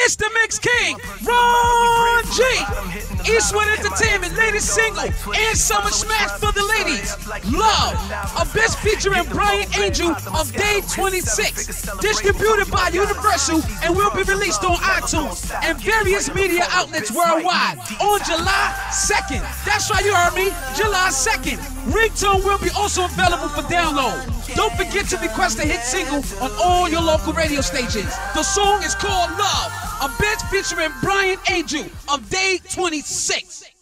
It's the Mix King, Ron G. Eastwood Entertainment, latest single and summer smash for the ladies. Love, a best featuring Brian Angel of Day 26. Distributed by Universal and will be released on iTunes and various media outlets worldwide on July 2nd. That's right, you heard me, July 2nd. Ringtone will be also available for download. Don't forget to request a hit single on all your local radio stations. The song is called Love, a best featuring Brian Angel of Day 26.